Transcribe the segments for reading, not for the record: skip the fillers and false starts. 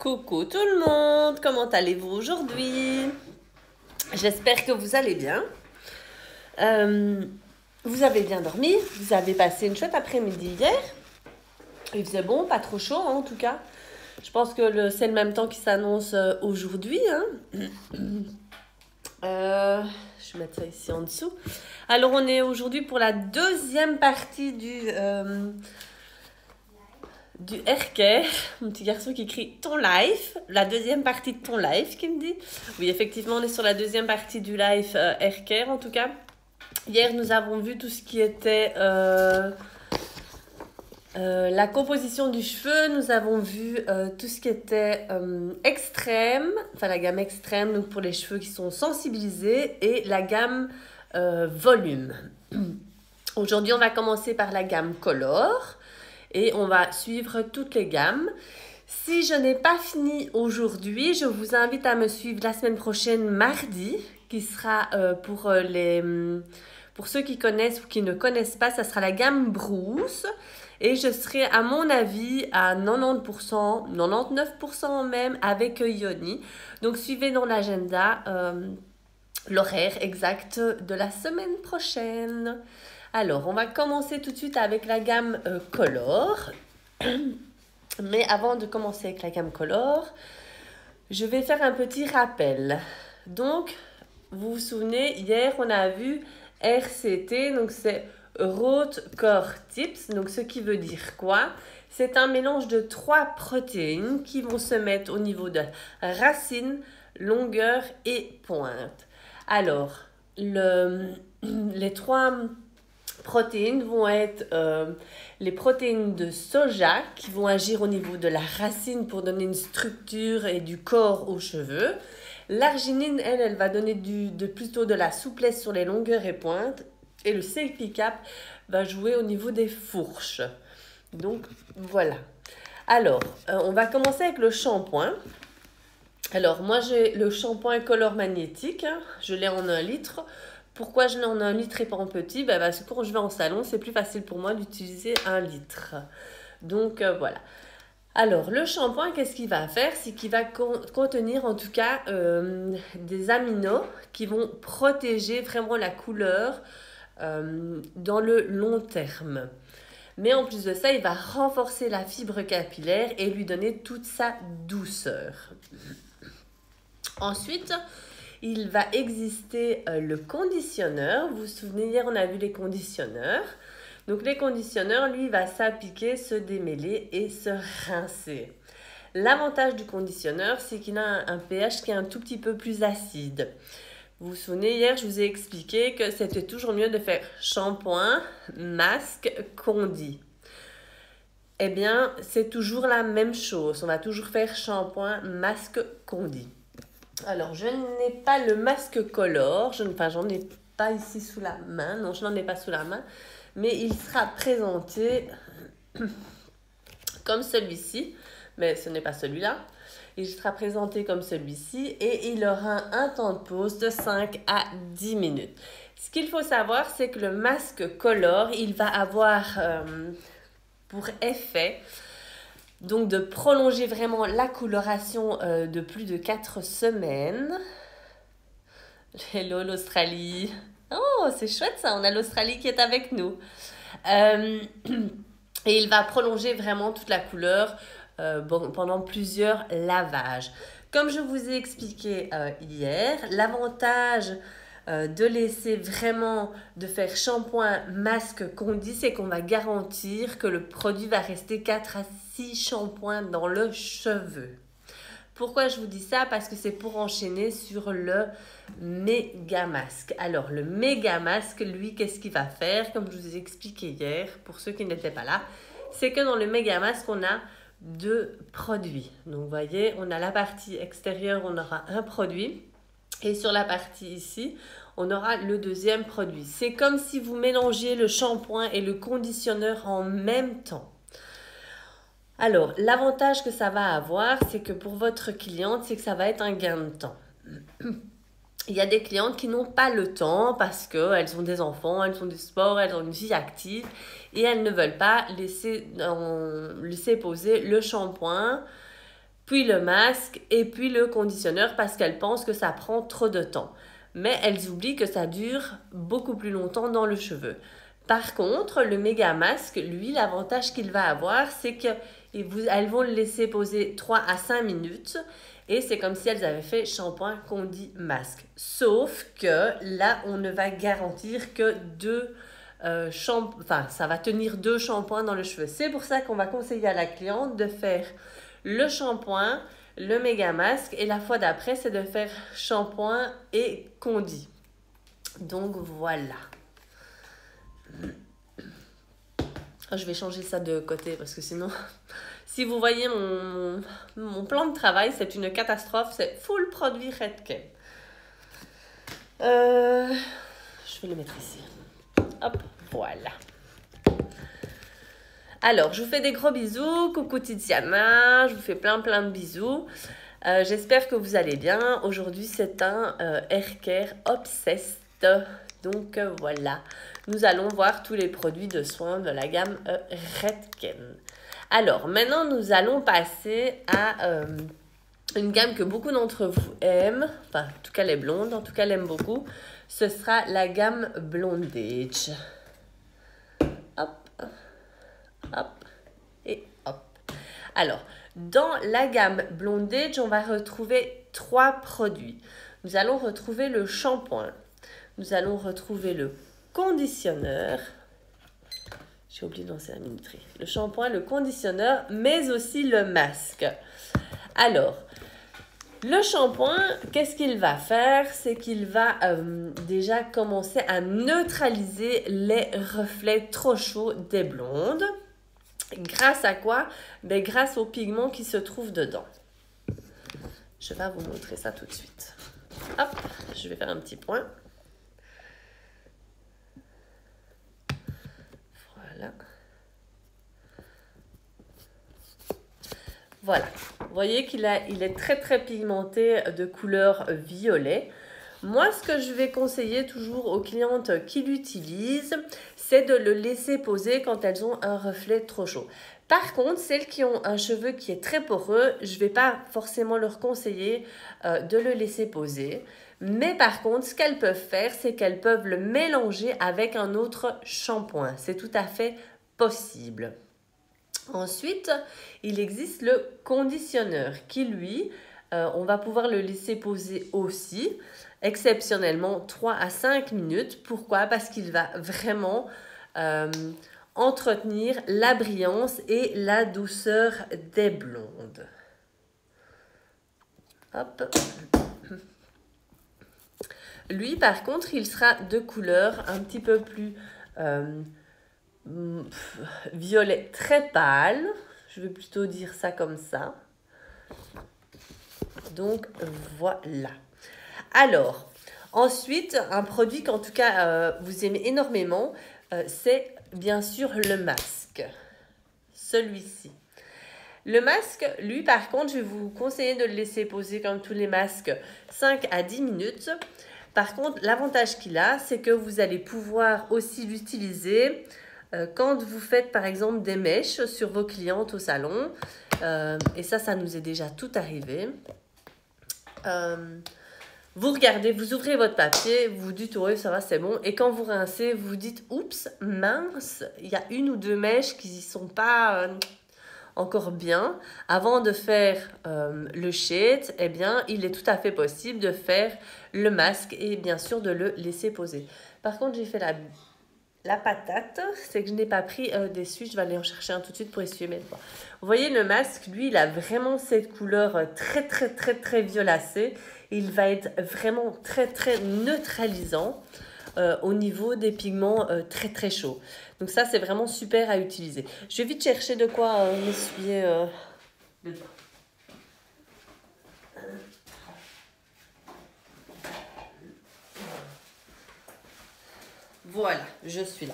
Coucou tout le monde, comment allez-vous aujourd'hui? J'espère que vous allez bien. Vous avez bien dormi, vous avez passé une chouette après-midi hier. Il faisait bon, pas trop chaud en tout cas. Je pense que c'est le même temps qui s'annonce aujourd'hui. Je vais mettre ça ici en dessous. Alors on est aujourd'hui pour la deuxième partie du Aircare, mon petit garçon qui écrit ton live, la deuxième partie de ton live qui me dit. Oui, effectivement, on est sur la deuxième partie du live Aircare en tout cas. Hier, nous avons vu tout ce qui était la composition du cheveu. Nous avons vu tout ce qui était extrême, enfin la gamme extrême, donc pour les cheveux qui sont sensibilisés, et la gamme volume. Aujourd'hui, on va commencer par la gamme color. Et on va suivre toutes les gammes. Si je n'ai pas fini aujourd'hui, je vous invite à me suivre la semaine prochaine, mardi, qui sera pour ceux qui connaissent ou qui ne connaissent pas, ça sera la gamme Bruce. Et je serai, à mon avis, à 90%, 99% même, avec Yoni. Donc, suivez dans l'agenda l'horaire exact de la semaine prochaine. Alors, on va commencer tout de suite avec la gamme Color. Mais avant de commencer avec la gamme Color, je vais faire un petit rappel. Donc, vous vous souvenez, hier, on a vu RCT, donc c'est Root Core Tips. Donc, ce qui veut dire quoi? C'est un mélange de 3 protéines qui vont se mettre au niveau de racine, longueur et pointe. Alors, les 3 protéines vont être les protéines de soja qui vont agir au niveau de la racine pour donner une structure et du corps aux cheveux. L'arginine, elle va donner plutôt de la souplesse sur les longueurs et pointes. Et le CPCAP va jouer au niveau des fourches. Donc, voilà. Alors, on va commencer avec le shampoing. Alors, moi, j'ai le shampoing Color magnétique. Je l'ai en 1 litre. Pourquoi je l'ai en 1 litre et pas en petit? Parce que quand je vais en salon, c'est plus facile pour moi d'utiliser 1 litre. Donc, voilà. Alors, le shampoing, qu'est-ce qu'il va faire? C'est qu'il va contenir en tout cas des aminos qui vont protéger vraiment la couleur dans le long terme. Mais en plus de ça, il va renforcer la fibre capillaire et lui donner toute sa douceur. Ensuite, il va exister le conditionneur. Vous vous souvenez, hier, on a vu les conditionneurs. Donc, les conditionneurs, lui, va s'appliquer, se démêler et se rincer. L'avantage du conditionneur, c'est qu'il a un pH qui est un tout petit peu plus acide. Vous vous souvenez, hier, je vous ai expliqué que c'était toujours mieux de faire shampoing, masque, condi. Eh bien, c'est toujours la même chose. On va toujours faire shampoing, masque, condi. Alors, je n'ai pas le masque color, j'en ai pas ici sous la main, non, je n'en ai pas sous la main, mais il sera présenté comme celui-ci, mais ce n'est pas celui-là. Il sera présenté comme celui-ci et il aura un temps de pause de 5 à 10 minutes. Ce qu'il faut savoir, c'est que le masque color, il va avoir pour effet donc de prolonger vraiment la coloration de plus de 4 semaines. Hello l'Australie. Oh, c'est chouette ça, on a l'Australie qui est avec nous. Et il va prolonger vraiment toute la couleur pendant plusieurs lavages. Comme je vous ai expliqué hier, l'avantage de laisser vraiment, de faire shampoing, masque, condi, c'est qu'on va garantir que le produit va rester 4 à 6 shampoings dans le cheveu. Pourquoi je vous dis ça? Parce que c'est pour enchaîner sur le méga masque. Alors, le méga masque, lui, qu'est-ce qu'il va faire? Comme je vous ai expliqué hier, pour ceux qui n'étaient pas là, c'est que dans le méga masque, on a 2 produits. Donc, vous voyez, on a la partie extérieure, on aura un produit. Et sur la partie ici, on aura le deuxième produit. C'est comme si vous mélangiez le shampoing et le conditionneur en même temps. Alors, l'avantage que ça va avoir, c'est que pour votre cliente, c'est que ça va être un gain de temps. Il y a des clientes qui n'ont pas le temps parce qu'elles ont des enfants, elles font du sport, elles ont une vie active et elles ne veulent pas laisser poser le shampoing puis le masque et puis le conditionneur parce qu'elles pensent que ça prend trop de temps. Mais elles oublient que ça dure beaucoup plus longtemps dans le cheveu. Par contre, le méga masque, lui, l'avantage qu'il va avoir, c'est qu'elles vont le laisser poser 3 à 5 minutes et c'est comme si elles avaient fait shampoing, condi, masque. Sauf que là, on ne va garantir que ça va tenir 2 shampoings dans le cheveu. C'est pour ça qu'on va conseiller à la cliente de faire le shampoing, le méga masque et la fois d'après, c'est de faire shampoing et condi. Donc voilà. Je vais changer ça de côté parce que sinon, si vous voyez mon plan de travail, c'est une catastrophe. C'est full produit Redken. Je vais le mettre ici. Hop, voilà. Alors, je vous fais des gros bisous. Coucou Tiziana, je vous fais plein de bisous. J'espère que vous allez bien. Aujourd'hui, c'est un Hair Care Obsessed. Donc voilà, nous allons voir tous les produits de soins de la gamme Redken. Alors, maintenant, nous allons passer à une gamme que beaucoup d'entre vous aiment. Enfin, en tout cas, les blondes, en tout cas, l'aiment beaucoup. Ce sera la gamme Blondage. Hop, hop et hop. Alors, dans la gamme Blondage, on va retrouver 3 produits. Nous allons retrouver le shampoing. Nous allons retrouver le conditionneur. J'ai oublié de lancer la minuterie. Le shampoing, le conditionneur, mais aussi le masque. Alors, le shampoing, qu'est-ce qu'il va faire? C'est qu'il va déjà commencer à neutraliser les reflets trop chauds des blondes. Grâce à quoi? Ben, grâce aux pigments qui se trouvent dedans. Je vais vous montrer ça tout de suite. Hop, je vais faire un petit point. Voilà, vous voyez qu'il est très pigmenté de couleur violet. Moi, ce que je vais conseiller toujours aux clientes qui l'utilisent, c'est de le laisser poser quand elles ont un reflet trop chaud. Par contre, celles qui ont un cheveu qui est très poreux, je ne vais pas forcément leur conseiller de le laisser poser. Mais par contre, ce qu'elles peuvent faire, c'est qu'elles peuvent le mélanger avec un autre shampoing. C'est tout à fait possible. Ensuite, il existe le conditionneur qui, lui, on va pouvoir le laisser poser aussi, exceptionnellement 3 à 5 minutes. Pourquoi? Parce qu'il va vraiment entretenir la brillance et la douceur des blondes. Hop. Lui, par contre, il sera de couleur un petit peu plus violet très pâle. Je vais plutôt dire ça comme ça. Donc, voilà. Alors, ensuite, un produit qu'en tout cas, vous aimez énormément, c'est bien sûr le masque. Celui-ci. Le masque, lui, par contre, je vais vous conseiller de le laisser poser comme tous les masques 5 à 10 minutes. Par contre, l'avantage qu'il a, c'est que vous allez pouvoir aussi l'utiliser quand vous faites, par exemple, des mèches sur vos clientes au salon. Et ça nous est déjà tout arrivé. Vous regardez, vous ouvrez votre papier, vous dites « oui, ça va, c'est bon ». Et quand vous rincez, vous dites « oups, mince, il y a 1 ou 2 mèches qui ne sont pas encore bien ». Avant de faire le shade, eh bien, il est tout à fait possible de faire le masque et bien sûr de le laisser poser. Par contre, j'ai fait la patate, c'est que je n'ai pas pris d'essuie. Je vais aller en chercher un tout de suite pour essuyer mes doigts. Vous voyez, le masque, lui, il a vraiment cette couleur très violacée. Il va être vraiment très neutralisant au niveau des pigments très chauds. Donc ça, c'est vraiment super à utiliser. Je vais vite chercher de quoi m'essuyer le doigt. Voilà, je suis là.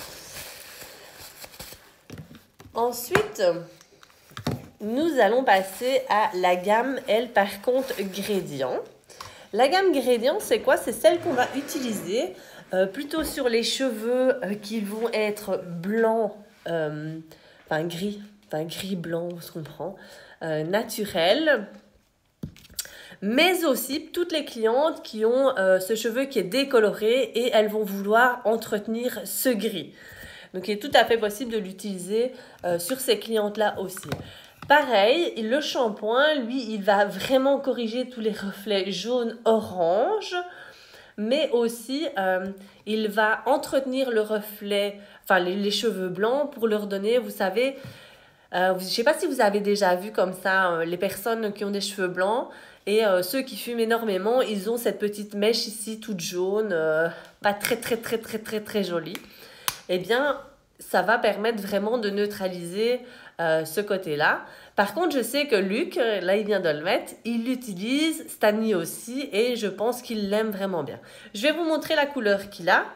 Ensuite, nous allons passer à la gamme, elle, par contre, Gradient. La gamme Gradient, c'est quoi? C'est celle qu'on va utiliser plutôt sur les cheveux qui vont être blancs, enfin gris, enfin gris-blanc, on se comprend, naturel. Mais aussi toutes les clientes qui ont ce cheveu qui est décoloré et elles vont vouloir entretenir ce gris. Donc il est tout à fait possible de l'utiliser sur ces clientes-là aussi. Pareil, le shampoing, lui, il va vraiment corriger tous les reflets jaune-orange, mais aussi il va entretenir le reflet, enfin les cheveux blancs pour leur donner, vous savez, je ne sais pas si vous avez déjà vu comme ça les personnes qui ont des cheveux blancs et ceux qui fument énormément, ils ont cette petite mèche ici toute jaune, pas très jolie. Eh bien, ça va permettre vraiment de neutraliser ce côté-là. Par contre, je sais que Luc, là il vient de le mettre, il l'utilise, Stanley aussi, et je pense qu'il l'aime vraiment bien. Je vais vous montrer la couleur qu'il a.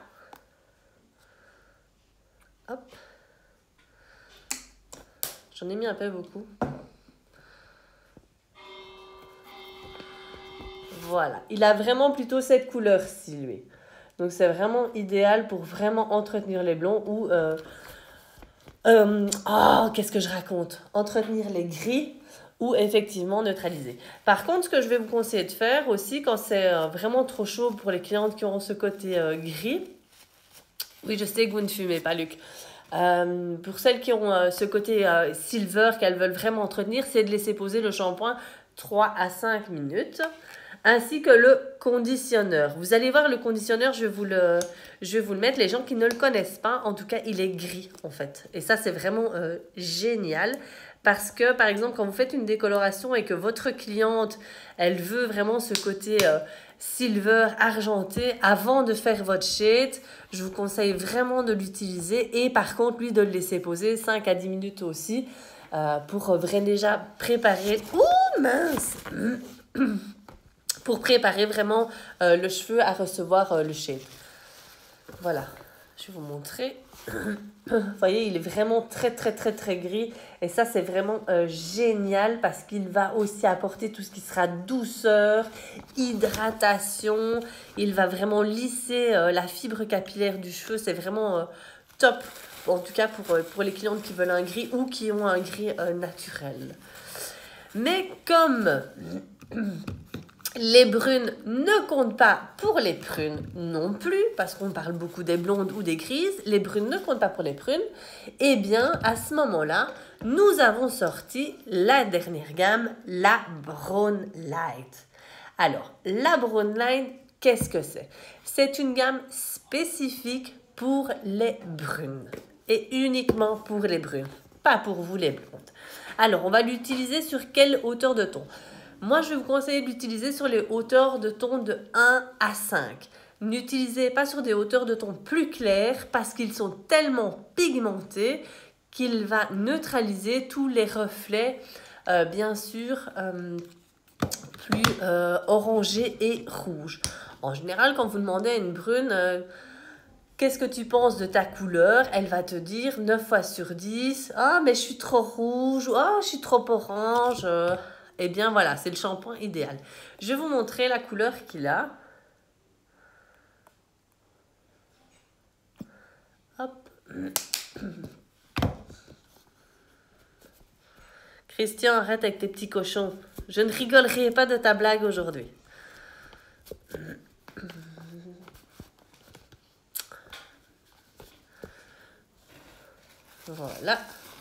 Hop. J'en ai mis un peu beaucoup. Voilà, il a vraiment plutôt cette couleur-ci, lui. Donc c'est vraiment idéal pour vraiment entretenir les blonds ou... qu'est-ce que je raconte? Entretenir les gris ou effectivement neutraliser. Par contre, ce que je vais vous conseiller de faire aussi, quand c'est vraiment trop chaud pour les clientes qui auront ce côté gris... Oui, je sais que vous ne fumez pas, Luc. Pour celles qui ont ce côté silver qu'elles veulent vraiment entretenir, c'est de laisser poser le shampoing 3 à 5 minutes. Ainsi que le conditionneur. Vous allez voir le conditionneur, je vais vous le mettre. Les gens qui ne le connaissent pas, en tout cas, il est gris en fait. Et ça, c'est vraiment génial. Parce que, par exemple, quand vous faites une décoloration et que votre cliente, elle veut vraiment ce côté silver, argenté, avant de faire votre shade, je vous conseille vraiment de l'utiliser. Et par contre, lui, de le laisser poser 5 à 10 minutes aussi pour vraiment déjà préparer... Ouh, mince pour préparer vraiment le cheveu à recevoir le shade. Voilà, je vais vous montrer. Vous voyez, il est vraiment très gris. Et ça, c'est vraiment génial parce qu'il va aussi apporter tout ce qui sera douceur, hydratation. Il va vraiment lisser la fibre capillaire du cheveu. C'est vraiment top. En tout cas, pour les clientes qui veulent un gris ou qui ont un gris naturel. Mais comme... les brunes ne comptent pas pour les prunes non plus, parce qu'on parle beaucoup des blondes ou des grises, les brunes ne comptent pas pour les prunes, et bien à ce moment-là, nous avons sorti la dernière gamme, la Brown Light. Alors, la Brown Light, qu'est-ce que c'est? C'est une gamme spécifique pour les brunes, et uniquement pour les brunes, pas pour vous les blondes. Alors, on va l'utiliser sur quelle hauteur de ton? Moi, je vais vous conseiller de l'utiliser sur les hauteurs de ton de 1 à 5. N'utilisez pas sur des hauteurs de ton plus claires parce qu'ils sont tellement pigmentés qu'il va neutraliser tous les reflets, bien sûr, plus orangés et rouges. En général, quand vous demandez à une brune... qu'est-ce que tu penses de ta couleur? Elle va te dire 9 fois sur 10. Ah, mais je suis trop rouge. Ah, je suis trop orange. Eh bien, voilà, c'est le shampoing idéal. Je vais vous montrer la couleur qu'il a. Hop. Christian, arrête avec tes petits cochons. Je ne rigolerai pas de ta blague aujourd'hui. Voilà.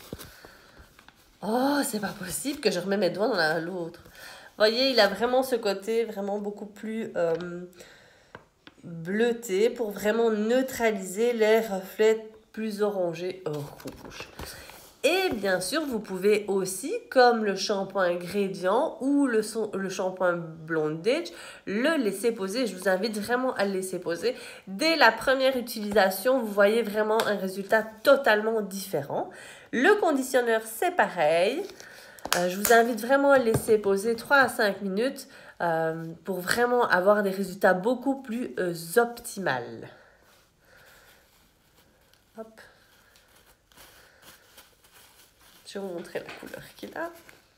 Oh, c'est pas possible que je remets mes doigts dans l'autre. Vous voyez, il a vraiment ce côté vraiment beaucoup plus bleuté pour vraiment neutraliser les reflets plus orangés rouges. Et bien sûr, vous pouvez aussi, comme le shampoing ingrédient ou le shampoing Blondage, le laisser poser. Je vous invite vraiment à le laisser poser. Dès la première utilisation, vous voyez vraiment un résultat totalement différent. Le conditionneur, c'est pareil. Je vous invite vraiment à le laisser poser 3 à 5 minutes pour vraiment avoir des résultats beaucoup plus optimales. Hop. Je vais vous montrer la couleur qu'il a.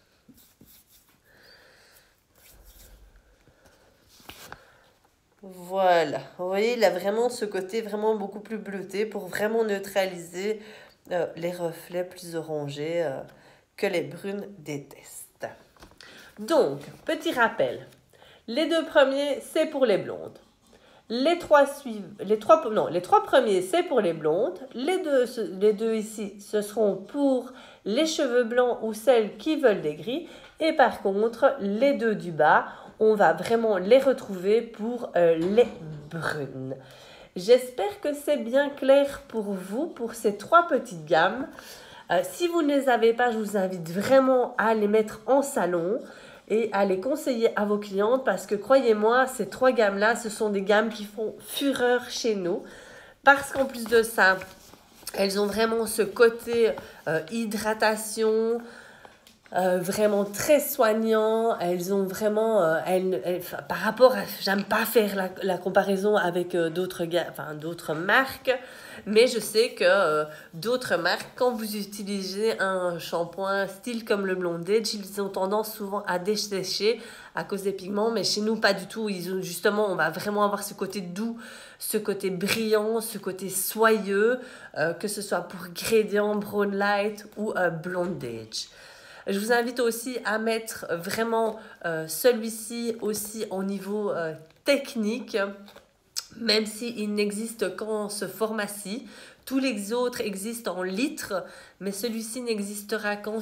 Voilà, vous voyez, il a vraiment ce côté vraiment beaucoup plus bleuté pour vraiment neutraliser les reflets plus orangés. que les brunes détestent. Donc, petit rappel. Les 2 premiers, c'est pour les blondes. Les trois premiers, c'est pour les blondes. Les deux ici, ce seront pour les cheveux blancs ou celles qui veulent des gris. Et par contre, les 2 du bas, on va vraiment les retrouver pour les brunes. J'espère que c'est bien clair pour vous, pour ces 3 petites gammes. Si vous ne les avez pas, je vous invite vraiment à les mettre en salon et à les conseiller à vos clientes parce que croyez-moi, ces 3 gammes-là, ce sont des gammes qui font fureur chez nous. Parce qu'en plus de ça, elles ont vraiment ce côté hydratation, vraiment très soignant. Elles ont vraiment, par rapport à, j'aime pas faire la comparaison avec d'autres marques, mais je sais que d'autres marques, quand vous utilisez un shampoing style comme le Blondage, ils ont tendance souvent à dessécher à cause des pigments, mais chez nous pas du tout. Justement, on va vraiment avoir ce côté doux, ce côté brillant, ce côté soyeux, que ce soit pour Gradient, Brown Light ou Blondage. Je vous invite aussi à mettre vraiment celui-ci aussi au niveau technique, même s'il n'existe qu'en ce format-ci. Tous les autres existent en litres, mais celui-ci n'existera qu'en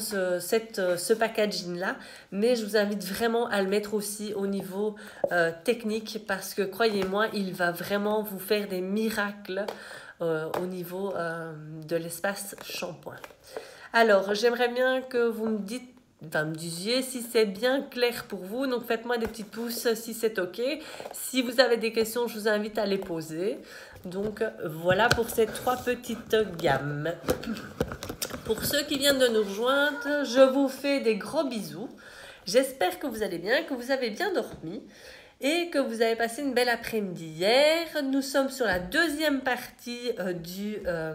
ce packaging-là. Mais je vous invite vraiment à le mettre aussi au niveau technique parce que croyez-moi, il va vraiment vous faire des miracles au niveau de l'espace shampoing. Alors, j'aimerais bien que vous me disiez si c'est bien clair pour vous. Donc, faites-moi des petits pouces si c'est OK. Si vous avez des questions, je vous invite à les poser. Donc, voilà pour ces 3 petites gammes. Pour ceux qui viennent de nous rejoindre, je vous fais des gros bisous. J'espère que vous allez bien, que vous avez bien dormi et que vous avez passé une belle après-midi hier. Nous sommes sur la 2e partie du...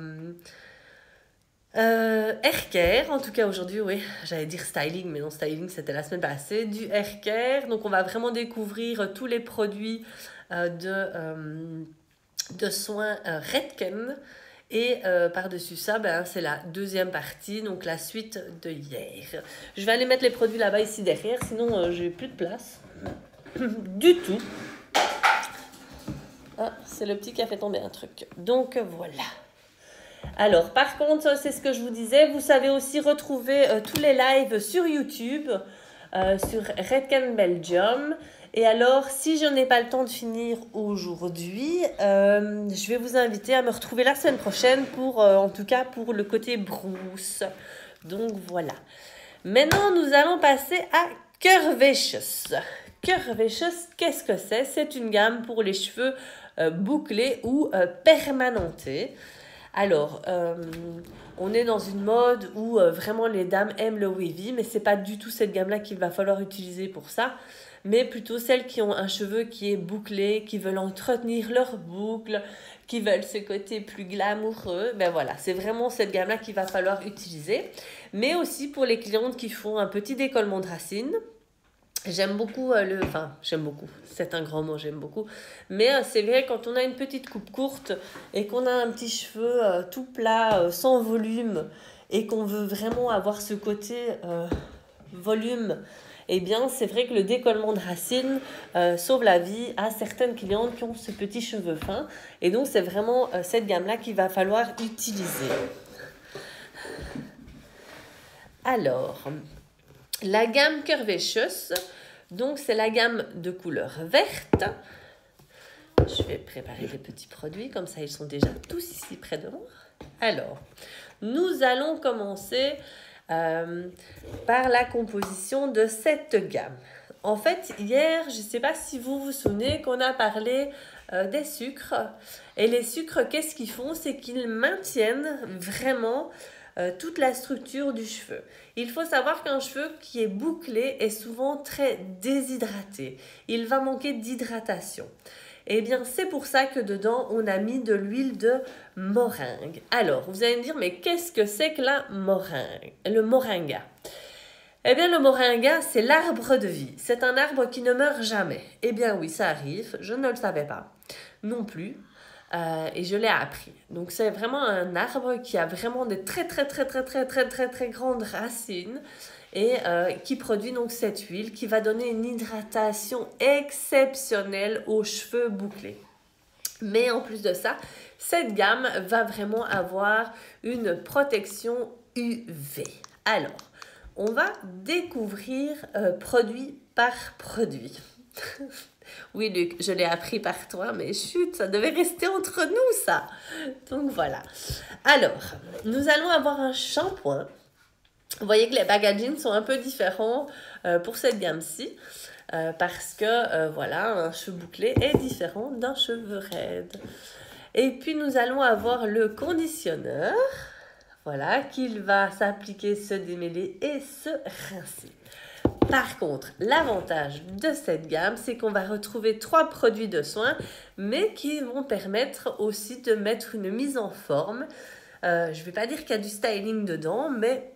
haircare, en tout cas aujourd'hui, oui, j'allais dire styling, mais non, styling c'était la semaine passée, du haircare. Donc on va vraiment découvrir tous les produits de soins Redken. Et par-dessus ça, c'est la 2e partie, donc la suite de hier. Je vais aller mettre les produits là-bas, ici derrière, sinon j'ai plus de place. Du tout. Ah, c'est le petit qui a fait tomber un truc. Donc voilà. Alors, par contre, c'est ce que je vous disais, vous savez aussi retrouver tous les lives sur YouTube, sur Redken Belgium. Et alors, si je n'ai pas le temps de finir aujourd'hui, je vais vous inviter à me retrouver la semaine prochaine en tout cas pour le côté brousse. Donc, voilà. Maintenant, nous allons passer à Curvaceous. Curvaceous, qu'est-ce que c'est? C'est une gamme pour les cheveux bouclés ou permanentés. Alors, on est dans une mode où vraiment les dames aiment le wavy, mais c'est pas du tout cette gamme-là qu'il va falloir utiliser pour ça, mais plutôt celles qui ont un cheveu qui est bouclé, qui veulent entretenir leur boucle, qui veulent ce côté plus glamoureux. Ben voilà, c'est vraiment cette gamme-là qu'il va falloir utiliser. Mais aussi pour les clientes qui font un petit décollement de racines. J'aime beaucoup j'aime beaucoup, c'est un grand mot, j'aime beaucoup. Mais c'est vrai, quand on a une petite coupe courte et qu'on a un petit cheveu tout plat, sans volume, et qu'on veut vraiment avoir ce côté volume, eh bien, c'est vrai que le décollement de racines sauve la vie à certaines clientes qui ont ce petit cheveu fin. Et donc, c'est vraiment cette gamme-là qu'il va falloir utiliser. Alors... la gamme Curvaceous, donc c'est la gamme de couleur verte. Je vais préparer les petits produits, comme ça ils sont déjà tous ici près de moi. Alors, nous allons commencer par la composition de cette gamme. En fait, hier, je ne sais pas si vous vous souvenez qu'on a parlé des sucres. Et les sucres, qu'est-ce qu'ils font? C'est qu'ils maintiennent vraiment... toute la structure du cheveu. Il faut savoir qu'un cheveu qui est bouclé est souvent très déshydraté. Il va manquer d'hydratation. Et bien, c'est pour ça que dedans, on a mis de l'huile de moringue. Alors, vous allez me dire, mais qu'est-ce que c'est que le moringa? Eh bien, le moringa, c'est l'arbre de vie. C'est un arbre qui ne meurt jamais. Eh bien oui, ça arrive. Je ne le savais pas non plus. Et je l'ai appris. Donc c'est vraiment un arbre qui a vraiment des très grandes racines et qui produit donc cette huile qui va donner une hydratation exceptionnelle aux cheveux bouclés. Mais en plus de ça, cette gamme va vraiment avoir une protection UV. Alors, on va découvrir produit par produit. Oui, Luc, je l'ai appris par toi, mais chut, ça devait rester entre nous, ça. Donc, voilà. Alors, nous allons avoir un shampoing. Vous voyez que les packagings sont un peu différents pour cette gamme-ci. Parce que, voilà, un cheveu bouclé est différent d'un cheveu raide. Et puis, nous allons avoir le conditionneur. Voilà, qu'il va s'appliquer, se démêler et se rincer. Par contre, l'avantage de cette gamme, c'est qu'on va retrouver 3 produits de soins, mais qui vont permettre aussi de mettre une mise en forme. Je ne vais pas dire qu'il y a du styling dedans, mais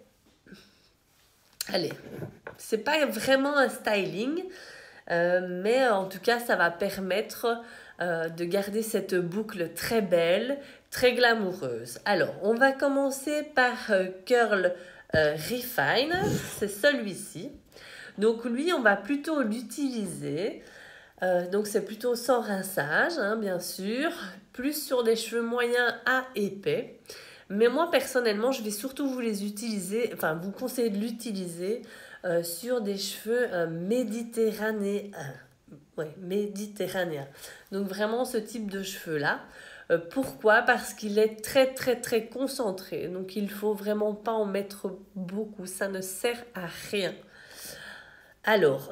allez, c'est pas vraiment un styling, mais en tout cas, ça va permettre de garder cette boucle très belle, très glamoureuse. Alors, on va commencer par Curl Refine, c'est celui-ci. Donc lui, on va plutôt l'utiliser, donc c'est plutôt sans rinçage, hein, bien sûr, plus sur des cheveux moyens à épais. Mais moi, personnellement, je vais surtout vous les utiliser, enfin, vous conseiller de l'utiliser sur des cheveux méditerranéens. Ouais, méditerranéens. Donc vraiment ce type de cheveux-là. Pourquoi? Parce qu'il est très concentré. Donc il ne faut vraiment pas en mettre beaucoup, ça ne sert à rien. Alors,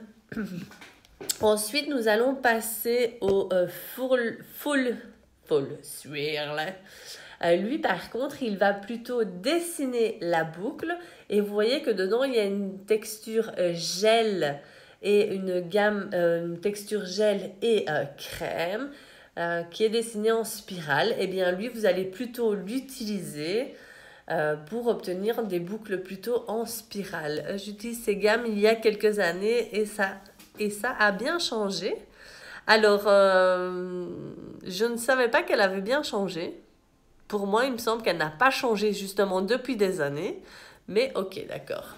ensuite, nous allons passer au full swirl. Lui, par contre, il va plutôt dessiner la boucle. Et vous voyez que dedans, il y a une texture gel et une texture gel et crème qui est dessinée en spirale. Et bien, lui, vous allez plutôt l'utiliser pour obtenir des boucles plutôt en spirale. J'utilise ces gammes il y a quelques années et ça a bien changé. Alors, je ne savais pas qu'elle avait bien changé. Pour moi, il me semble qu'elle n'a pas changé justement depuis des années. Mais ok, d'accord.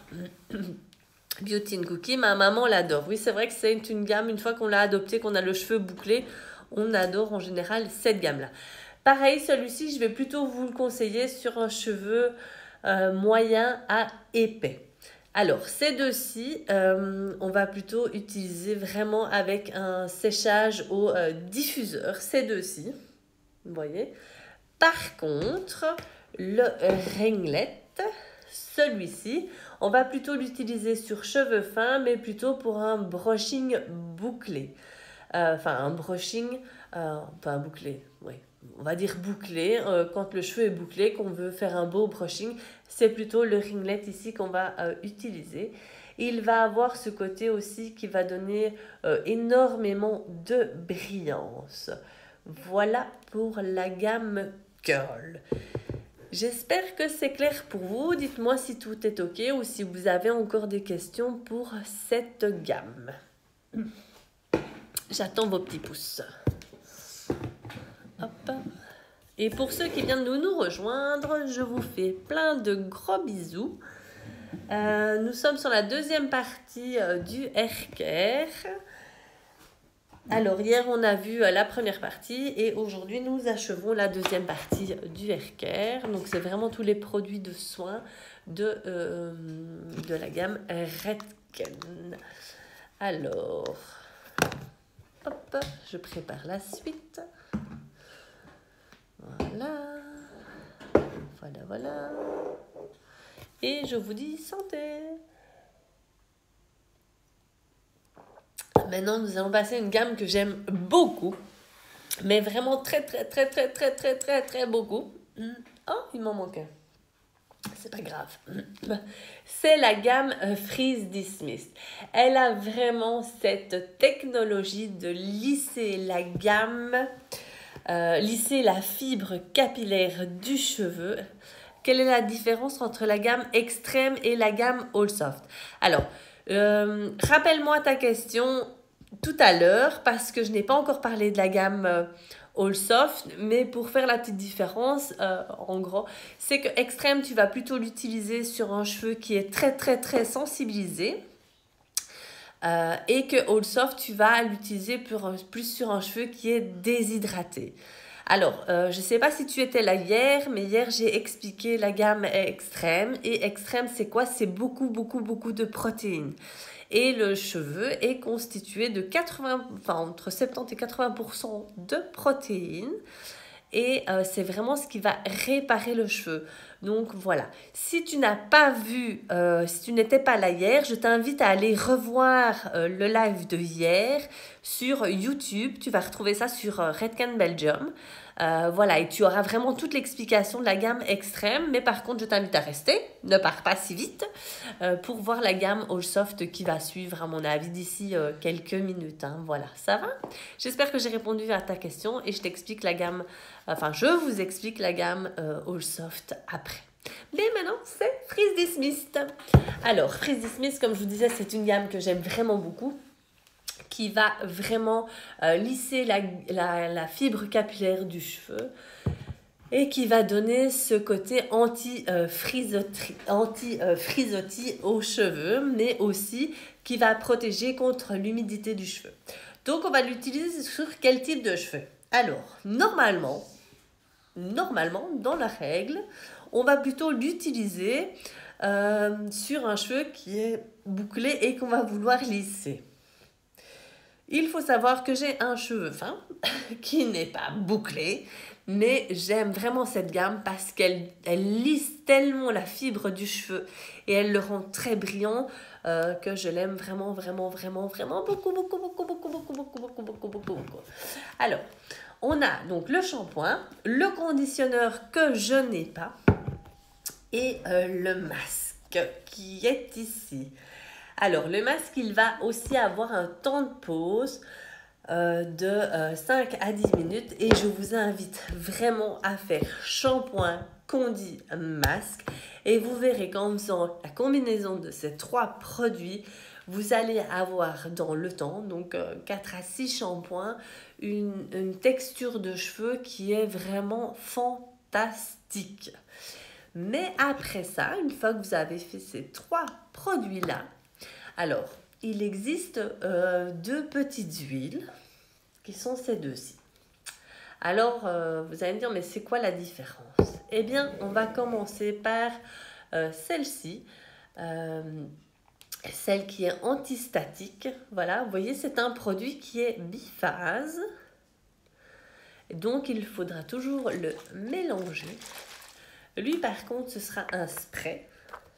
Beauty Cookie, ma maman l'adore. Oui, c'est vrai que c'est une gamme, une fois qu'on l'a adoptée, qu'on a le cheveu bouclé, on adore en général cette gamme-là. Pareil, celui-ci, je vais plutôt vous le conseiller sur un cheveu moyen à épais. Alors, ces deux-ci, on va plutôt utiliser vraiment avec un séchage au diffuseur. Ces deux-ci, vous voyez. Par contre, le ringlet, celui-ci, on va plutôt l'utiliser sur cheveux fins, mais plutôt pour un brushing bouclé. Enfin, un brushing, pas bouclé, oui. On va dire bouclé, quand le cheveu est bouclé, qu'on veut faire un beau brushing, c'est plutôt le ringlet ici qu'on va utiliser. Il va avoir ce côté aussi qui va donner énormément de brillance. Voilà pour la gamme Curl. J'espère que c'est clair pour vous. Dites-moi si tout est ok ou si vous avez encore des questions pour cette gamme. J'attends vos petits pouces. Hop. Et pour ceux qui viennent de nous rejoindre, je vous fais plein de gros bisous. Nous sommes sur la deuxième partie du haircare. Alors hier on a vu la première partie et aujourd'hui nous achevons la deuxième partie du haircare. Donc c'est vraiment tous les produits de soins de la gamme Redken. Alors, hop, je prépare la suite. Voilà. Et je vous dis santé. Maintenant, nous allons passer à une gamme que j'aime beaucoup. Mais vraiment très beaucoup. Oh, il m'en manque un. C'est pas grave. C'est la gamme Freeze This Mist. Elle a vraiment cette technologie de lisser la gamme, lisser la fibre capillaire du cheveu. Quelle est la différence entre la gamme extrême et la gamme All Soft? Alors, rappelle-moi ta question tout à l'heure parce que je n'ai pas encore parlé de la gamme All Soft, mais pour faire la petite différence, en gros, c'est que Extrême, tu vas plutôt l'utiliser sur un cheveu qui est très très très sensibilisé. Et que All Soft, tu vas l'utiliser plus sur un cheveu qui est déshydraté. Alors, je ne sais pas si tu étais là hier, mais hier j'ai expliqué la gamme Extrême. Et Extrême, c'est quoi? C'est beaucoup, beaucoup, beaucoup de protéines. Et le cheveu est constitué de entre 70 et 80% de protéines. Et c'est vraiment ce qui va réparer le cheveu. Donc voilà, si tu n'as pas vu, si tu n'étais pas là hier, je t'invite à aller revoir le live de hier sur YouTube. Tu vas retrouver ça sur Redken Belgium. Voilà, et tu auras vraiment toute l'explication de la gamme Extrême. Mais par contre, je t'invite à rester, ne pars pas si vite, pour voir la gamme All Soft qui va suivre, à mon avis, d'ici quelques minutes. Hein. Voilà, ça va? J'espère que j'ai répondu à ta question et je t'explique la gamme, je vous explique la gamme All Soft après. Mais maintenant, c'est Freeze This Mist. Alors, Freeze This Mist, comme je vous disais, c'est une gamme que j'aime vraiment beaucoup, qui va vraiment lisser la fibre capillaire du cheveu et qui va donner ce côté anti-frisottis aux cheveux, mais aussi qui va protéger contre l'humidité du cheveu. Donc, on va l'utiliser sur quel type de cheveux? Alors, normalement, dans la règle, on va plutôt l'utiliser sur un cheveu qui est bouclé et qu'on va vouloir lisser. Il faut savoir que j'ai un cheveu fin qui n'est pas bouclé, mais j'aime vraiment cette gamme parce qu'elle lisse tellement la fibre du cheveu et elle le rend très brillant que je l'aime vraiment, vraiment, vraiment, vraiment beaucoup, beaucoup, beaucoup, beaucoup, beaucoup, beaucoup, beaucoup, beaucoup, beaucoup, beaucoup. Alors, on a donc le shampoing, le conditionneur que je n'ai pas et le masque qui est ici. Alors, le masque, il va aussi avoir un temps de pause de 5 à 10 minutes et je vous invite vraiment à faire shampoing, condi, masque et vous verrez qu'en faisant la combinaison de ces 3 produits, vous allez avoir dans le temps, donc 4 à 6 shampoings, une texture de cheveux qui est vraiment fantastique. Mais après ça, une fois que vous avez fait ces 3 produits-là, alors, il existe 2 petites huiles qui sont ces deux-ci. Alors, vous allez me dire, mais c'est quoi la différence? Eh bien, on va commencer par celle-ci, celle qui est antistatique. Voilà, vous voyez, c'est un produit qui est biphase. Donc, il faudra toujours le mélanger. Lui, par contre, ce sera un spray.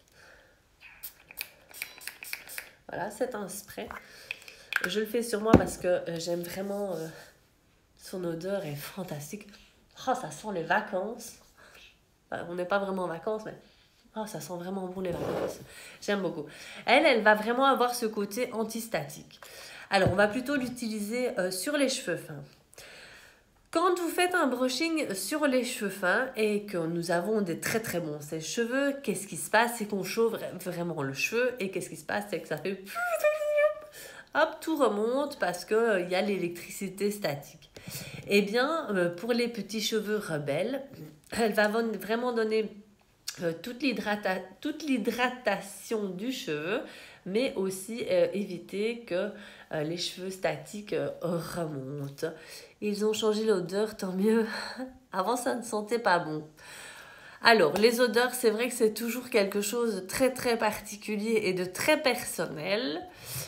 Voilà, c'est un spray. Je le fais sur moi parce que j'aime vraiment... son odeur est fantastique. Oh, ça sent les vacances. Enfin, on n'est pas vraiment en vacances, mais... Oh, ça sent vraiment bon les vacances. J'aime beaucoup. Elle va vraiment avoir ce côté antistatique. Alors, on va plutôt l'utiliser sur les cheveux fins. Quand vous faites un brushing sur les cheveux fins et que nous avons des très très bons sèche-cheveux, qu'est-ce qui se passe? C'est qu'on chauffe vraiment le cheveu et qu'est-ce qui se passe? C'est que ça fait... Hop, tout remonte parce qu'il y a l'électricité statique. Eh bien, pour les petits cheveux rebelles, elle va vraiment donner toute l'hydratation du cheveu, mais aussi éviter que les cheveux statiques remontent. Ils ont changé l'odeur, tant mieux. Avant, ça ne sentait pas bon. Alors, les odeurs, c'est vrai que c'est toujours quelque chose de très très particulier et de très personnel.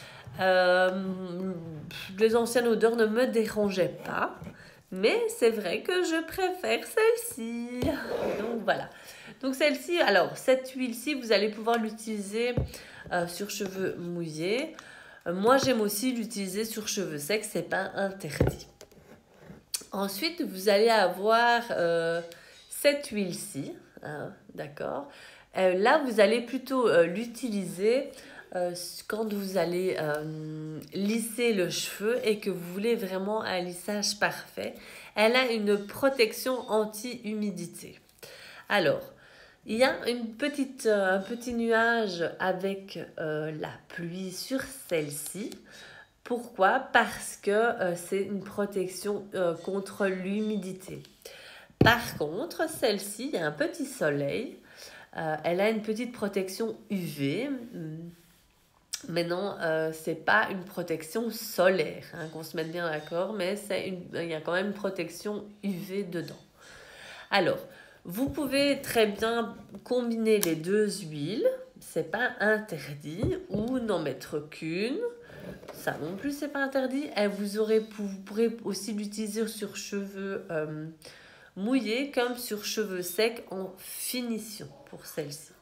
Les anciennes odeurs ne me dérangeaient pas, mais c'est vrai que je préfère celle-ci. Donc voilà. Donc celle-ci, alors cette huile-ci, vous allez pouvoir l'utiliser sur cheveux mouillés. Moi, j'aime aussi l'utiliser sur cheveux secs, c'est pas interdit. Ensuite, vous allez avoir cette huile-ci, hein, d'accord. Là, vous allez plutôt l'utiliser quand vous allez lisser le cheveu et que vous voulez vraiment un lissage parfait. Elle a une protection anti-humidité. Alors, il y a un petit nuage avec la pluie sur celle-ci. Pourquoi? Parce que c'est une protection contre l'humidité. Par contre, celle-ci, il y a un petit soleil. Elle a une petite protection UV. Mais non, c'est pas une protection solaire, hein, qu'on se mette bien d'accord, mais il y a quand même une protection UV dedans. Alors, vous pouvez très bien combiner les deux huiles, c'est pas interdit, ou n'en mettre qu'une. Ça non plus, c'est pas interdit. Et vous pourrez aussi l'utiliser sur cheveux mouillés comme sur cheveux secs en finition pour celle-ci.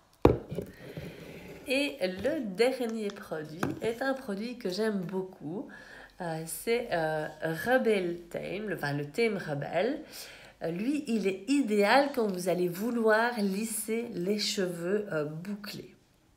Et le dernier produit est un produit que j'aime beaucoup. C'est Rebel Tame, le Tame Rebel. Lui, il est idéal quand vous allez vouloir lisser les cheveux bouclés.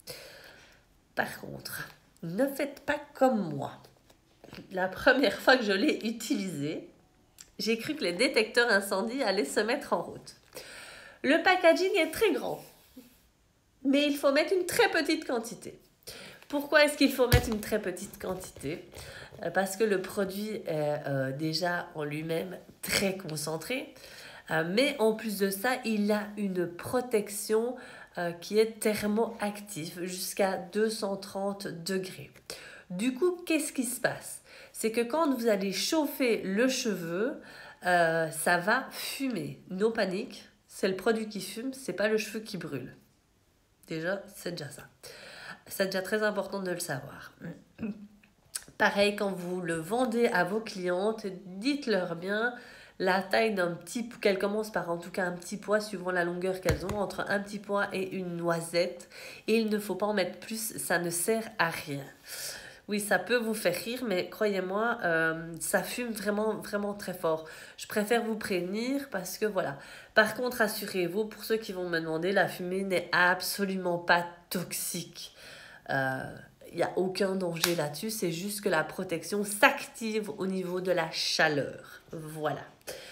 Par contre, ne faites pas comme moi. La première fois que je l'ai utilisé, j'ai cru que les détecteurs incendie allaient se mettre en route. Le packaging est très grand, mais il faut mettre une très petite quantité. Pourquoi est-ce qu'il faut mettre une très petite quantité? Parce que le produit est déjà en lui-même très concentré, mais en plus de ça, il a une protection qui est thermoactive jusqu'à 230 degrés. Du coup, qu'est-ce qui se passe? C'est que quand vous allez chauffer le cheveu, ça va fumer. No panique, c'est le produit qui fume, c'est pas le cheveu qui brûle. Déjà, c'est déjà ça. C'est déjà très important de le savoir. Pareil, quand vous le vendez à vos clientes, dites-leur bien la taille d'un petit... qu'elles commencent par en tout cas un petit pois, suivant la longueur qu'elles ont, entre un petit pois et une noisette. Et il ne faut pas en mettre plus, ça ne sert à rien. Oui, ça peut vous faire rire, mais croyez-moi, ça fume vraiment, vraiment très fort. Je préfère vous prévenir parce que voilà. Par contre, assurez-vous, pour ceux qui vont me demander, la fumée n'est absolument pas toxique. Il n'y a aucun danger là-dessus, c'est juste que la protection s'active au niveau de la chaleur. Voilà.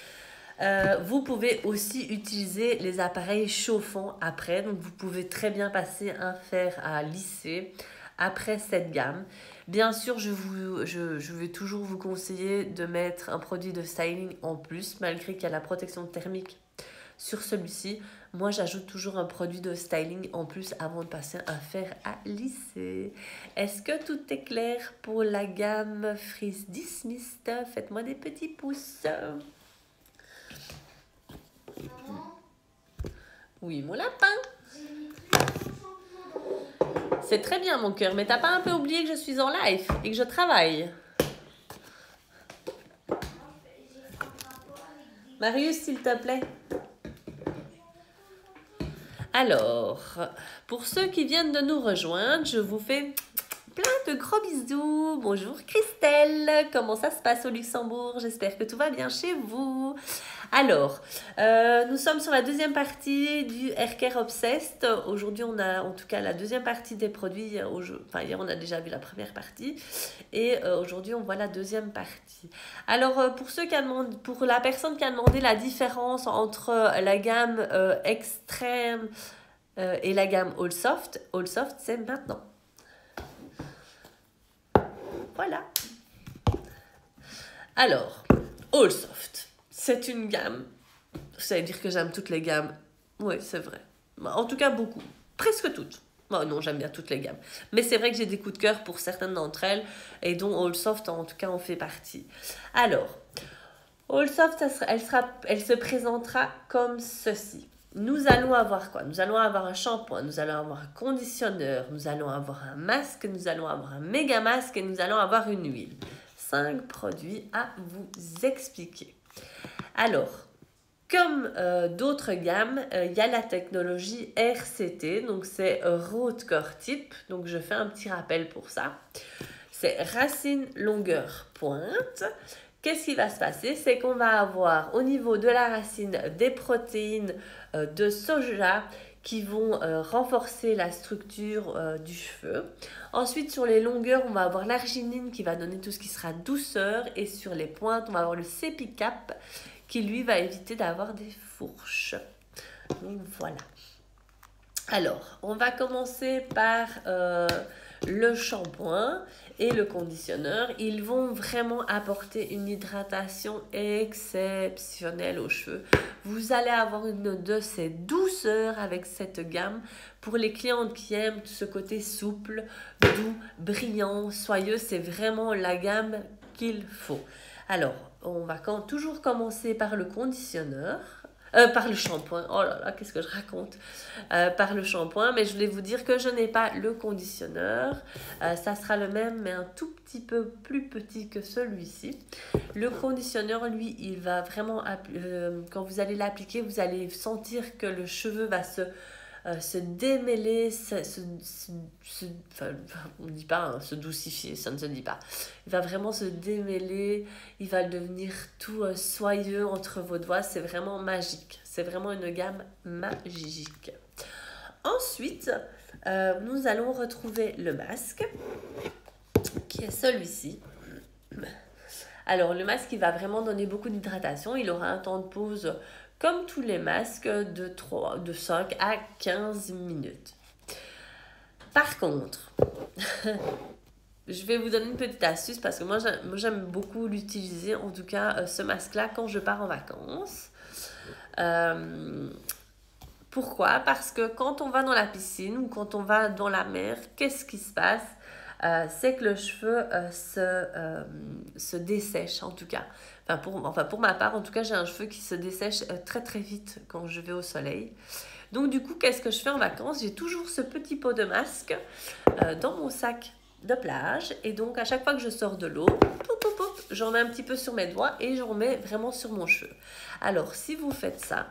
Vous pouvez aussi utiliser les appareils chauffants après. Donc, vous pouvez très bien passer un fer à lisser après cette gamme. Bien sûr, je vais toujours vous conseiller de mettre un produit de styling en plus, malgré qu'il y a la protection thermique sur celui-ci. Moi, j'ajoute toujours un produit de styling en plus avant de passer un fer à lisser. Est-ce que tout est clair pour la gamme Frizz Dismissed? Faites-moi des petits pouces. Oui, mon lapin. C'est très bien, mon cœur, mais t'as pas un peu oublié que je suis en live et que je travaille? Marius, s'il te plaît. Alors, pour ceux qui viennent de nous rejoindre, je vous fais plein de gros bisous. Bonjour Christelle, comment ça se passe au Luxembourg? J'espère que tout va bien chez vous. Alors, nous sommes sur la deuxième partie du Haircare Obsessed. Aujourd'hui, on a en tout cas la deuxième partie des produits. Enfin, hier, on a déjà vu la première partie. Et aujourd'hui, on voit la deuxième partie. Alors, pour la personne qui a demandé la différence entre la gamme extrême et la gamme All Soft, c'est maintenant. Voilà. Alors, All Soft, c'est une gamme. Ça veut dire que j'aime toutes les gammes. Oui, c'est vrai. En tout cas, beaucoup. Presque toutes. Oh non, j'aime bien toutes les gammes. Mais c'est vrai que j'ai des coups de cœur pour certaines d'entre elles, et dont All Soft, en tout cas, en fait partie. Alors, All Soft, elle se présentera comme ceci. Nous allons avoir quoi? Nous allons avoir un shampoing, nous allons avoir un conditionneur, nous allons avoir un masque, nous allons avoir un méga masque et nous allons avoir une huile. 5 produits à vous expliquer. Alors, comme d'autres gammes, il y a la technologie RCT, donc c'est Root Core Tip, donc je fais un petit rappel pour ça. C'est racine, longueur, pointe. Qu'est-ce qui va se passer? C'est qu'on va avoir au niveau de la racine des protéines de soja qui vont renforcer la structure du cheveu. Ensuite, sur les longueurs, on va avoir l'arginine qui va donner tout ce qui sera douceur. Et sur les pointes, on va avoir le Cepicap qui, lui, va éviter d'avoir des fourches. Donc, voilà. Alors, on va commencer par le shampoing et le conditionneur, ils vont vraiment apporter une hydratation exceptionnelle aux cheveux. Vous allez avoir une de ces douceurs avec cette gamme pour les clientes qui aiment ce côté souple, doux, brillant, soyeux. C'est vraiment la gamme qu'il faut. Alors, on va toujours commencer par le conditionneur. Par le shampoing, oh là là, qu'est-ce que je raconte, par le shampoing, mais je voulais vous dire que je n'ai pas le conditionneur, ça sera le même mais un tout petit peu plus petit que celui-ci. Le conditionneur, lui, il va vraiment, quand vous allez l'appliquer, vous allez sentir que le cheveu va se démêler, enfin, on ne dit pas hein, se doucifier, ça ne se dit pas. Il va vraiment se démêler, il va devenir tout soyeux entre vos doigts, c'est vraiment magique. C'est vraiment une gamme magique. Ensuite, nous allons retrouver le masque, qui est celui-ci. Alors, le masque, il va vraiment donner beaucoup d'hydratation, il aura un temps de pause comme tous les masques, de 5 à 15 minutes. Par contre, je vais vous donner une petite astuce parce que moi j'aime beaucoup l'utiliser, en tout cas ce masque-là, quand je pars en vacances. Pourquoi? Parce que quand on va dans la piscine ou quand on va dans la mer, qu'est-ce qui se passe? C'est que le cheveu se dessèche en tout cas. Pour ma part, en tout cas, j'ai un cheveu qui se dessèche très très vite quand je vais au soleil. Donc du coup, qu'est-ce que je fais en vacances? J'ai toujours ce petit pot de masque dans mon sac de plage. Et donc à chaque fois que je sors de l'eau, j'en mets un petit peu sur mes doigts et j'en mets vraiment sur mon cheveu. Alors si vous faites ça,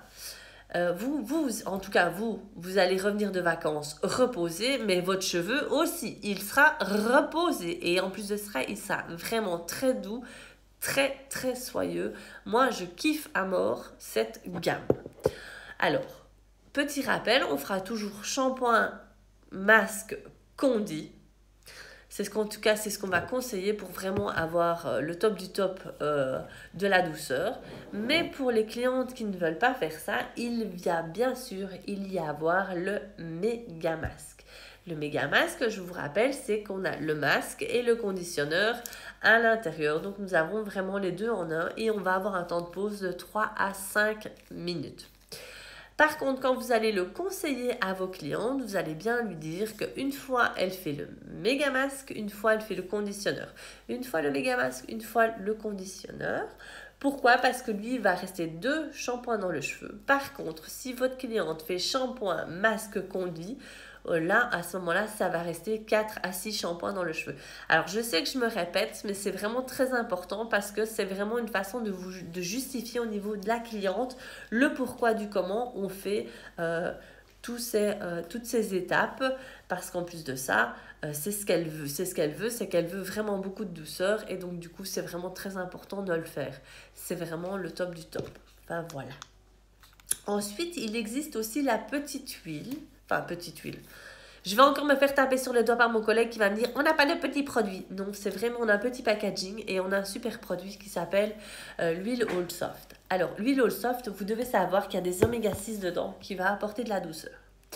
en tout cas vous allez revenir de vacances reposé, mais votre cheveu aussi, il sera reposé. Et en plus de ça, il sera vraiment très doux, très très soyeux. Moi je kiffe à mort cette gamme. Alors, petit rappel, on fera toujours shampoing, masque, condi. C'est ce qu'on va conseiller pour vraiment avoir le top du top de la douceur. Mais pour les clientes qui ne veulent pas faire ça, il y a bien sûr, il y a avoir le méga masque. Le méga masque, je vous rappelle, c'est qu'on a le masque et le conditionneur à l'intérieur. Donc nous avons vraiment les deux en un et on va avoir un temps de pause de 3 à 5 minutes. Par contre, quand vous allez le conseiller à vos clientes, vous allez bien lui dire qu'une fois elle fait le méga masque, une fois elle fait le conditionneur. Une fois le méga masque, une fois le conditionneur. Pourquoi? Parce que lui, il va rester 2 shampoings dans le cheveu. Par contre, si votre cliente fait shampoing, masque, condi, là, à ce moment-là, ça va rester 4 à 6 shampoings dans le cheveu. Alors, je sais que je me répète, mais c'est vraiment très important parce que c'est vraiment une façon de justifier au niveau de la cliente le pourquoi du comment on fait toutes ces étapes. Parce qu'en plus de ça, c'est ce qu'elle veut. C'est qu'elle veut vraiment beaucoup de douceur. Et donc, du coup, c'est vraiment très important de le faire. C'est vraiment le top du top. Enfin, voilà. Ensuite, il existe aussi la petite huile. Enfin, petite huile. Je vais encore me faire taper sur les doigts par mon collègue qui va me dire on n'a pas de petits produits. Non, c'est vraiment, on a un petit packaging et on a un super produit qui s'appelle l'huile All Soft. Alors, l'huile All Soft, vous devez savoir qu'il y a des oméga 6 dedans qui va apporter de la douceur.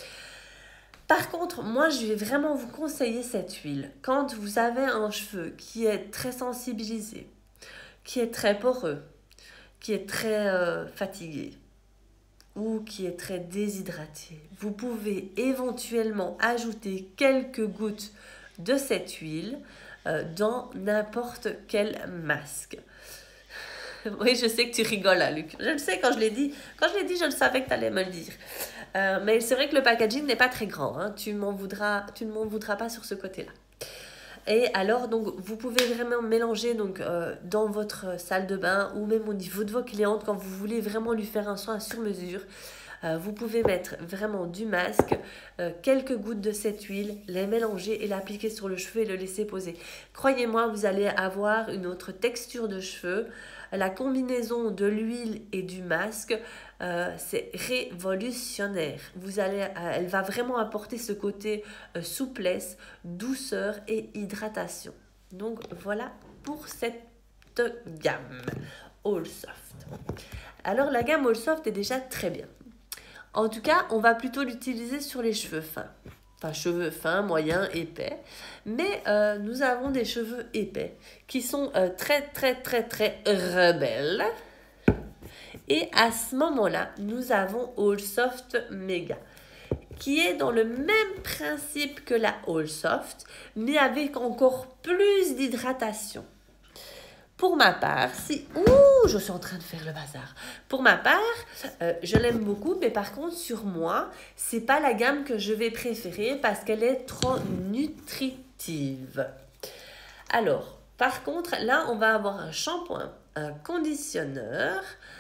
Par contre, moi, je vais vraiment vous conseiller cette huile. Quand vous avez un cheveu qui est très sensibilisé, qui est très poreux, qui est très fatigué, ou qui est très déshydraté, vous pouvez éventuellement ajouter quelques gouttes de cette huile dans n'importe quel masque. Oui, je sais que tu rigoles, hein, Luc. Je le sais, quand je l'ai dit, je le savais que tu allais me le dire. Mais c'est vrai que le packaging n'est pas très grand. Hein. Tu ne m'en voudras pas sur ce côté-là. Et alors, donc, vous pouvez vraiment mélanger donc, dans votre salle de bain ou même au niveau de vos clientes quand vous voulez vraiment lui faire un soin sur mesure. Vous pouvez mettre vraiment du masque, quelques gouttes de cette huile, les mélanger et l'appliquer sur le cheveu et le laisser poser. Croyez-moi, vous allez avoir une autre texture de cheveux. La combinaison de l'huile et du masque, c'est révolutionnaire. Elle va vraiment apporter ce côté souplesse, douceur et hydratation. Donc voilà pour cette gamme All Soft. Alors la gamme All Soft est déjà très bien. En tout cas, on va plutôt l'utiliser sur les cheveux fins. Enfin, cheveux fins, moyens, épais. Mais nous avons des cheveux épais qui sont très, très, très, très rebelles. Et à ce moment-là, nous avons All Soft Mega, qui est dans le même principe que la All Soft, mais avec encore plus d'hydratation. Pour ma part, si... Ouh, je suis en train de faire le bazar. Pour ma part, je l'aime beaucoup, mais par contre, sur moi, c'est pas la gamme que je vais préférer parce qu'elle est trop nutritive. Alors, par contre, là, on va avoir un shampoing, un conditionneur,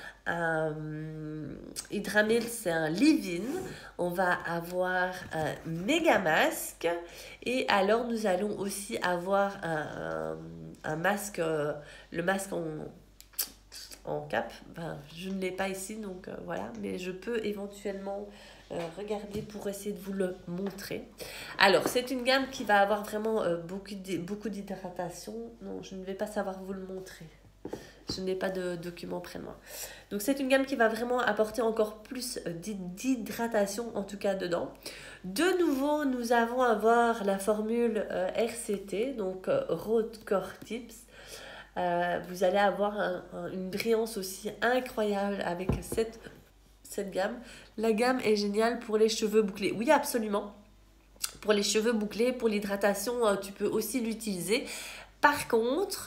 Hydramil, c'est un leave-in. On va avoir un méga masque. Et alors, nous allons aussi avoir un masque, le masque en cap. Enfin, je ne l'ai pas ici, donc voilà. Mais je peux éventuellement regarder pour essayer de vous le montrer. Alors, c'est une gamme qui va avoir vraiment beaucoup d'hydratation. Non, je ne vais pas savoir vous le montrer. Je n'ai pas de document près de moi. Donc, c'est une gamme qui va vraiment apporter encore plus d'hydratation, en tout cas dedans. De nouveau, nous allons avoir la formule RCT, donc Road Core Tips. Vous allez avoir une brillance aussi incroyable avec cette gamme. La gamme est géniale pour les cheveux bouclés. Oui, absolument. Pour les cheveux bouclés, pour l'hydratation, tu peux aussi l'utiliser. Par contre...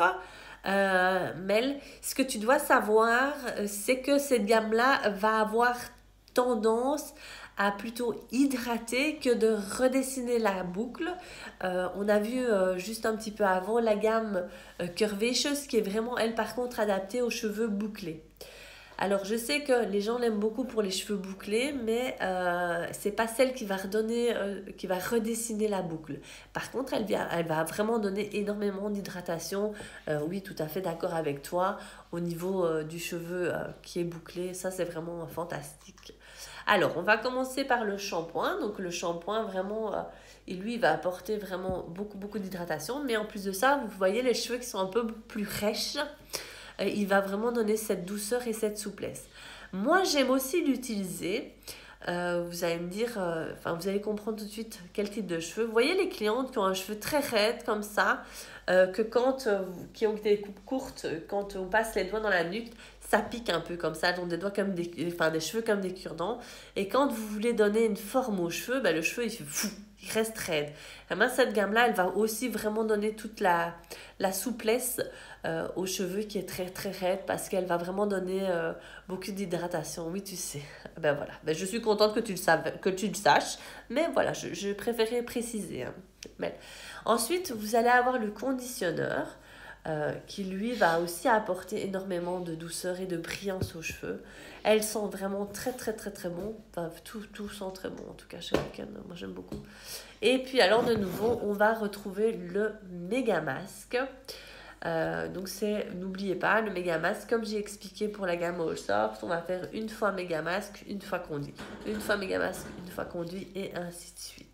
Mel, ce que tu dois savoir, c'est que cette gamme-là va avoir tendance à plutôt hydrater que de redessiner la boucle. On a vu juste un petit peu avant la gamme Curvaceous qui est vraiment, elle, par contre, adaptée aux cheveux bouclés. Alors, je sais que les gens l'aiment beaucoup pour les cheveux bouclés, mais c'est pas celle qui va qui va redessiner la boucle. Par contre, elle va vraiment donner énormément d'hydratation. Oui, tout à fait d'accord avec toi. Au niveau du cheveu qui est bouclé, ça, c'est vraiment fantastique. Alors, on va commencer par le shampoing. Donc, le shampoing, vraiment, il va apporter vraiment beaucoup d'hydratation. Mais en plus de ça, vous voyez les cheveux qui sont un peu plus rêches. Il va vraiment donner cette douceur et cette souplesse. Moi, j'aime aussi l'utiliser. Vous allez me dire, vous allez comprendre tout de suite quel type de cheveux. Vous voyez les clientes qui ont un cheveu très raide comme ça, qui ont des coupes courtes, quand on passe les doigts dans la nuque, ça pique un peu comme ça, elles ont des doigts comme des cheveux comme des cure-dents. Et quand vous voulez donner une forme aux cheveux, le cheveu il fait fou. Il reste raide. Et bien, cette gamme-là, elle va aussi vraiment donner toute la souplesse aux cheveux qui est très très raide parce qu'elle va vraiment donner beaucoup d'hydratation. Oui, tu sais. Ben voilà. Ben, je suis contente que tu le saches. Mais voilà, je préférais préciser. Hein. Mais... Ensuite, vous allez avoir le conditionneur qui lui va aussi apporter énormément de douceur et de brillance aux cheveux. Elles sentent vraiment très très très très bon. Enfin, tout sent très bon en tout cas chez Roken. Moi j'aime beaucoup. Et puis alors de nouveau, on va retrouver le méga masque. Donc n'oubliez pas, le méga masque, comme j'ai expliqué pour la gamme All Soft, on va faire une fois méga masque, une fois conduit. Une fois méga masque, une fois conduit et ainsi de suite.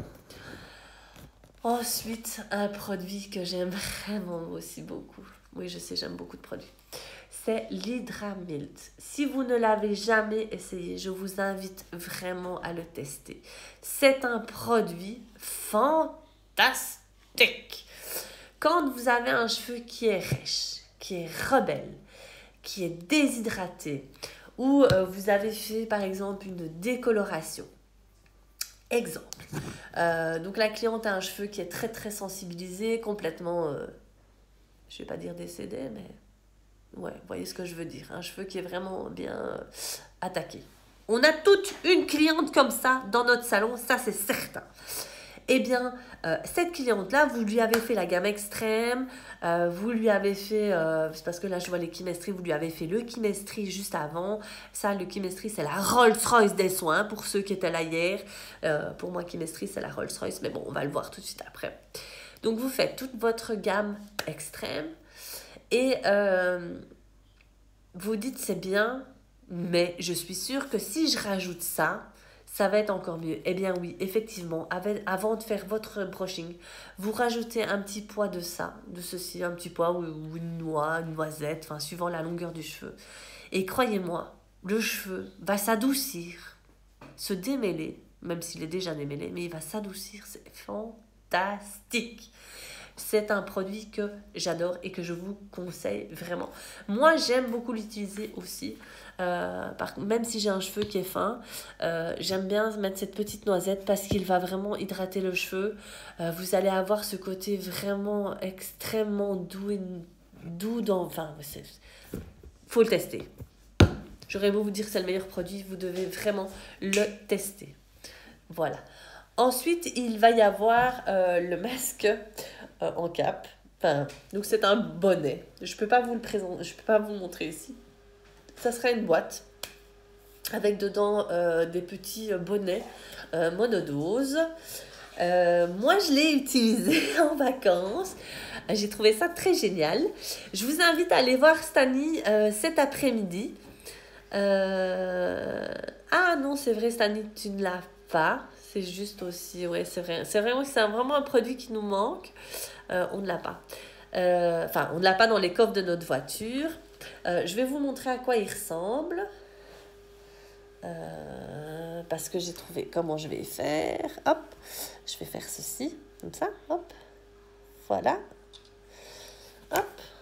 Ensuite, un produit que j'aime vraiment aussi beaucoup. Oui, je sais, j'aime beaucoup de produits. C'est l'Hydramil. Si vous ne l'avez jamais essayé, je vous invite vraiment à le tester. C'est un produit fantastique. Quand vous avez un cheveu qui est rêche, qui est rebelle, qui est déshydraté, ou vous avez fait par exemple une décoloration. Exemple. Donc la cliente a un cheveu qui est très très sensibilisé, complètement, je ne vais pas dire décédé, mais ouais, vous voyez ce que je veux dire. Un cheveu qui est vraiment bien attaqué. On a toute une cliente comme ça dans notre salon, ça c'est certain. Eh bien, cette cliente-là, vous lui avez fait la gamme extrême, vous lui avez fait, c'est parce que là je vois les Chemistry, vous lui avez fait le Chemistry juste avant. Ça, le Chemistry, c'est la Rolls-Royce des soins, pour ceux qui étaient là hier. Pour moi, Chemistry, c'est la Rolls-Royce, mais bon, on va le voir tout de suite après. Donc, vous faites toute votre gamme extrême et vous dites c'est bien, mais je suis sûre que si je rajoute ça, ça va être encore mieux. Eh bien oui, effectivement, avant de faire votre brushing, vous rajoutez un petit pois de ça, de ceci, un petit pois ou une noix, une noisette, enfin suivant la longueur du cheveu. Et croyez-moi, le cheveu va s'adoucir, se démêler même s'il est déjà démêlé, mais il va s'adoucir, c'est fantastique. C'est un produit que j'adore et que je vous conseille vraiment. Moi, j'aime beaucoup l'utiliser aussi. Même si j'ai un cheveu qui est fin, j'aime bien mettre cette petite noisette parce qu'il va vraiment hydrater le cheveu. Vous allez avoir ce côté vraiment extrêmement doux dans... Enfin, faut le tester. J'aurais beau vous dire que c'est le meilleur produit, vous devez vraiment le tester. Voilà. Ensuite, il va y avoir le masque en cap. Enfin, donc c'est un bonnet. Je peux pas vous le présenter, je peux pas vous le montrer ici. Ça sera une boîte avec dedans des petits bonnets monodose. Moi, je l'ai utilisé en vacances. J'ai trouvé ça très génial. Je vous invite à aller voir Stani cet après-midi. Ah non, c'est vrai, Stani, tu ne l'as pas. C'est juste aussi, ouais, c'est vrai. C'est vraiment un produit qui nous manque. On ne l'a pas. Enfin, on ne l'a pas dans les coffres de notre voiture. Je vais vous montrer à quoi il ressemble. Parce que j'ai trouvé comment je vais faire. Hop, je vais faire ceci, comme ça. Hop, voilà. Hop.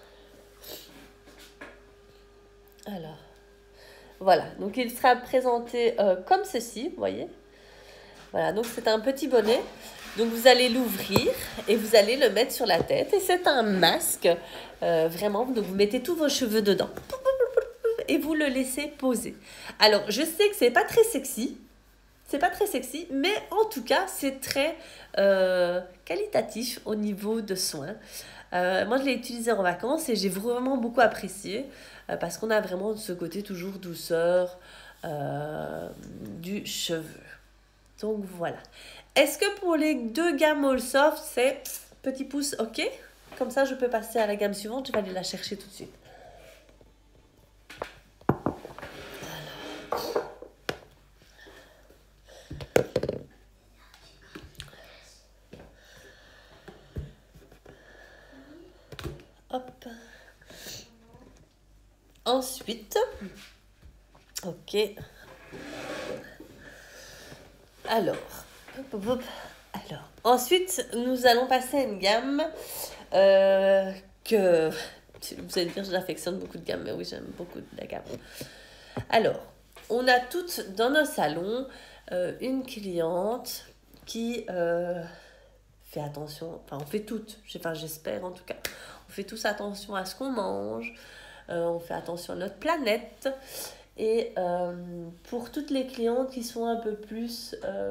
Alors, voilà. Donc, il sera présenté comme ceci, vous voyez. Voilà, donc c'est un petit bonnet. Donc, vous allez l'ouvrir et vous allez le mettre sur la tête. Et c'est un masque, vraiment. Donc, vous mettez tous vos cheveux dedans. Et vous le laissez poser. Alors, je sais que c'est pas très sexy. C'est pas très sexy, mais en tout cas, c'est très qualitatif au niveau de soins. Moi, je l'ai utilisé en vacances et j'ai vraiment beaucoup apprécié parce qu'on a vraiment ce côté toujours douceur du cheveu. Donc, voilà. Est-ce que pour les deux gammes All Soft, c'est petit pouce OK? Comme ça, je peux passer à la gamme suivante. Je vais aller la chercher tout de suite. Hop. Ensuite, ok. Alors, ensuite, nous allons passer à une gamme que vous allez dire, j'affectionne beaucoup de gammes, mais oui, j'aime beaucoup de la gamme. Alors, on a toutes dans nos salons une cliente qui fait attention, enfin, on fait toutes, j'espère en tout cas, on fait tous attention à ce qu'on mange. On fait attention à notre planète. Et pour toutes les clientes qui sont un peu plus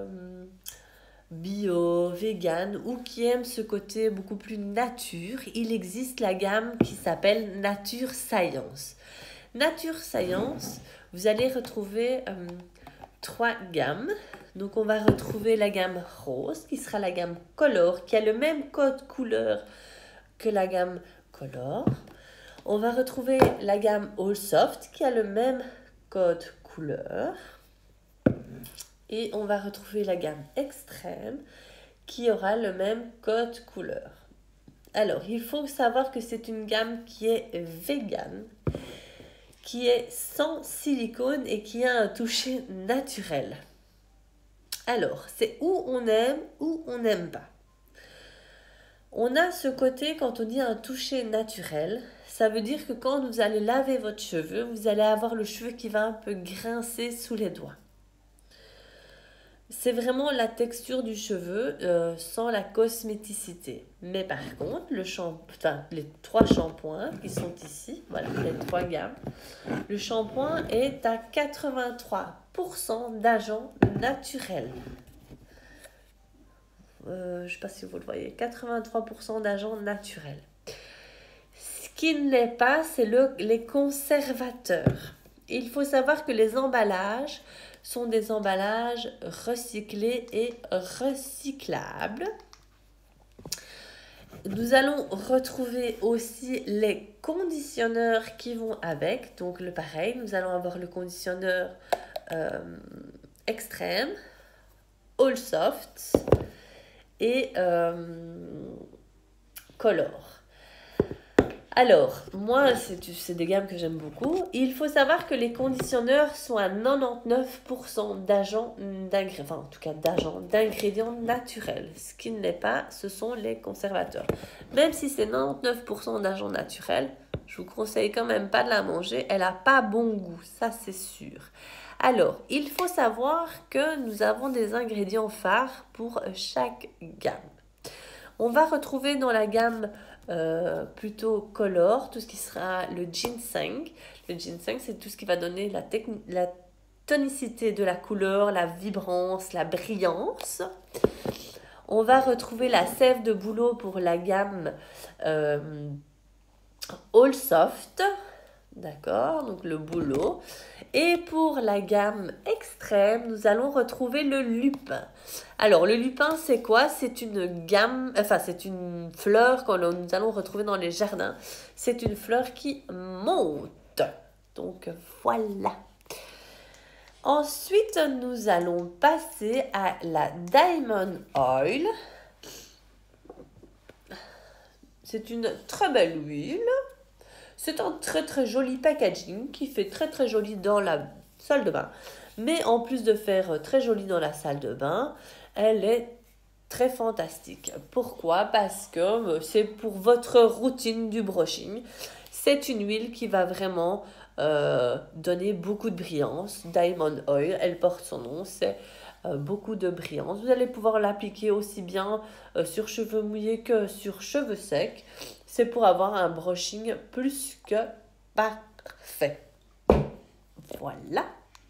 bio, vegan ou qui aiment ce côté beaucoup plus nature, il existe la gamme qui s'appelle Nature Science. Nature Science, vous allez retrouver 3 gammes. Donc on va retrouver la gamme rose qui sera la gamme Color qui a le même code couleur que la gamme Color. On va retrouver la gamme All Soft qui a le même code couleur. Et on va retrouver la gamme Extrême qui aura le même code couleur. Alors, il faut savoir que c'est une gamme qui est vegan, qui est sans silicone et qui a un toucher naturel. Alors, c'est où on aime ou on n'aime pas. On a ce côté, quand on dit un toucher naturel, ça veut dire que quand vous allez laver votre cheveu, vous allez avoir le cheveu qui va un peu grincer sous les doigts. C'est vraiment la texture du cheveu sans la cosméticité. Mais par contre, les 3 shampoings qui sont ici, voilà, les 3 gammes, le shampoing est à 83% d'agents naturels. Je ne sais pas si vous le voyez, 83% d'agents naturels. Ce qui ne l'est pas, c'est les conservateurs. Il faut savoir que les emballages sont des emballages recyclés et recyclables. Nous allons retrouver aussi les conditionneurs qui vont avec. Donc, pareil, nous allons avoir le conditionneur extrême, all soft et color. Alors, moi, c'est des gammes que j'aime beaucoup. Il faut savoir que les conditionneurs sont à 99% enfin en tout cas d'ingrédients naturels. Ce qui ne l'est pas, ce sont les conservateurs. Même si c'est 99% d'agents naturels, je vous conseille quand même pas de la manger. Elle n'a pas bon goût, ça c'est sûr. Alors, il faut savoir que nous avons des ingrédients phares pour chaque gamme. On va retrouver dans la gamme plutôt color tout ce qui sera le ginseng. Le ginseng, c'est tout ce qui va donner la tonicité de la couleur, la vibrance, la brillance. On va retrouver la sève de bouleau pour la gamme All Soft. D'accord, donc le bouleau. Et pour la gamme extrême, nous allons retrouver le lupin. Alors, le lupin, c'est quoi? C'est une gamme, enfin, c'est une fleur que nous allons retrouver dans les jardins. C'est une fleur qui monte. Donc, voilà. Ensuite, nous allons passer à la Diamond Oil. C'est une très belle huile. C'est un très très joli packaging qui fait très très joli dans la salle de bain. Mais en plus de faire très joli dans la salle de bain, elle est très fantastique. Pourquoi? Parce que c'est pour votre routine du brushing. C'est une huile qui va vraiment donner beaucoup de brillance. Diamond Oil, elle porte son nom, c'est beaucoup de brillance. Vous allez pouvoir l'appliquer aussi bien sur cheveux mouillés que sur cheveux secs. C'est pour avoir un brushing plus que parfait. Voilà.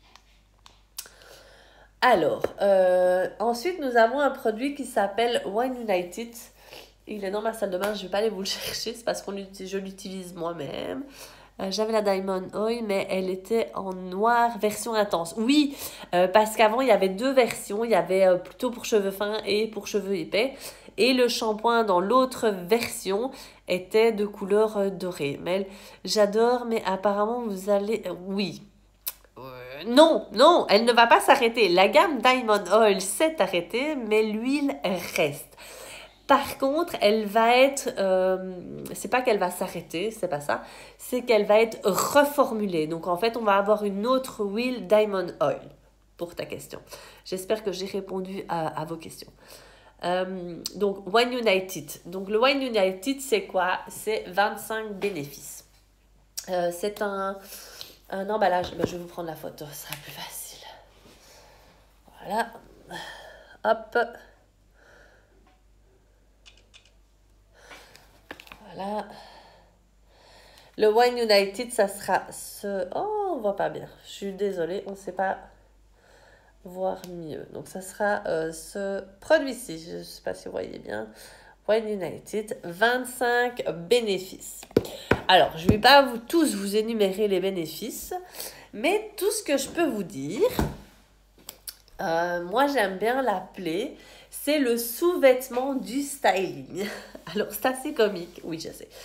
Alors, ensuite, nous avons un produit qui s'appelle Wine United. Il est dans ma salle de bain, je ne vais pas aller vous le chercher, c'est parce que je l'utilise moi-même. J'avais la Diamond Oil, mais elle était en noir, version intense. Oui, parce qu'avant, il y avait deux versions. Il y avait plutôt pour cheveux fins et pour cheveux épais. Et le shampoing dans l'autre version était de couleur dorée. Mais j'adore, mais apparemment, vous allez... oui. Non, non, elle ne va pas s'arrêter. La gamme Diamond Oil s'est arrêtée, mais l'huile reste. Par contre, elle va être... c'est pas qu'elle va s'arrêter, c'est pas ça. C'est qu'elle va être reformulée. Donc, en fait, on va avoir une autre huile Diamond Oil pour ta question. J'espère que j'ai répondu à vos questions. Donc, Wine United. Donc, le Wine United, c'est quoi? C'est 25 bénéfices. C'est un emballage. Ben, je vais vous prendre la photo, ce sera plus facile. Voilà. Hop. Voilà. Le Wine United, ça sera ce... Oh, on voit pas bien. Je suis désolée, on ne sait pas voir mieux. Donc, ça sera ce produit-ci. Je ne sais pas si vous voyez bien. Wine United, 25 bénéfices. Alors, je ne vais pas tous vous énumérer les bénéfices, mais tout ce que je peux vous dire, moi j'aime bien l'appeler, c'est le sous-vêtement du styling. Alors, c'est assez comique, oui, je sais.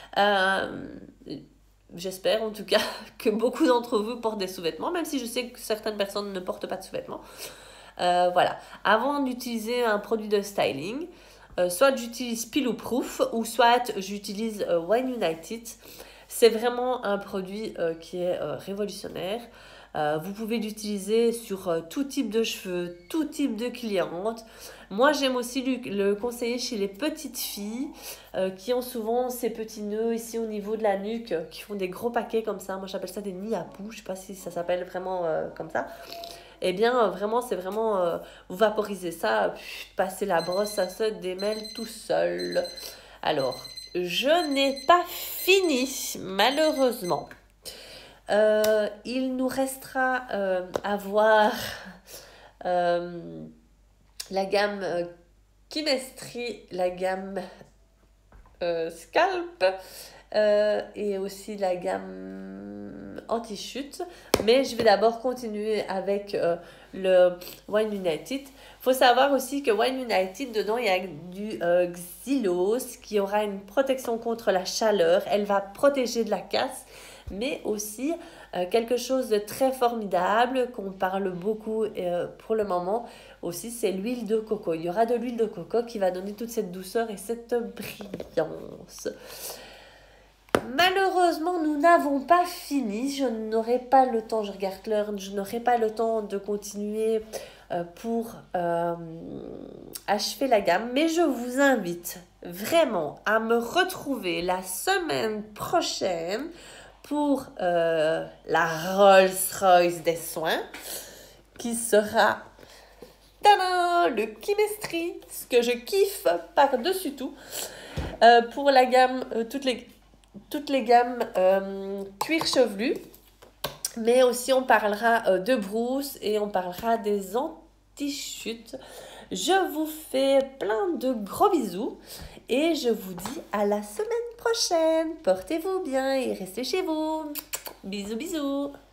J'espère en tout cas que beaucoup d'entre vous portent des sous-vêtements, même si je sais que certaines personnes ne portent pas de sous-vêtements. Voilà. Avant d'utiliser un produit de styling, soit j'utilise Pillow Proof ou soit j'utilise Wine United. C'est vraiment un produit qui est révolutionnaire. Vous pouvez l'utiliser sur tout type de cheveux, tout type de clientes. Moi, j'aime aussi le conseiller chez les petites filles qui ont souvent ces petits nœuds ici au niveau de la nuque, qui font des gros paquets comme ça. Moi, j'appelle ça des nids à poux. Je ne sais pas si ça s'appelle vraiment comme ça. Eh bien, vraiment, c'est vraiment... vous vaporisez ça, passez la brosse, ça se démêle tout seul. Alors, je n'ai pas fini, malheureusement. Il nous restera à voir la gamme Chemistry, la gamme Scalp et aussi la gamme Anti-chute. Mais je vais d'abord continuer avec le Wine United. Il faut savoir aussi que Wine United, dedans, il y a du xylose qui aura une protection contre la chaleur. Elle va protéger de la casse, mais aussi quelque chose de très formidable qu'on parle beaucoup pour le moment aussi, c'est l'huile de coco. Il y aura de l'huile de coco qui va donner toute cette douceur et cette brillance. Malheureusement, nous n'avons pas fini. Je n'aurai pas le temps, je regarde l'heure, je n'aurai pas le temps de continuer pour achever la gamme. Mais je vous invite vraiment à me retrouver la semaine prochaine pour la Rolls-Royce des soins qui sera le Chemistry, ce que je kiffe par-dessus tout. Pour la gamme, toutes les gammes cuir chevelu, mais aussi on parlera de brousse et on parlera des anti-chutes. Je vous fais plein de gros bisous et je vous dis à la semaine prochaine. Portez-vous bien et restez chez vous. Bisous bisous.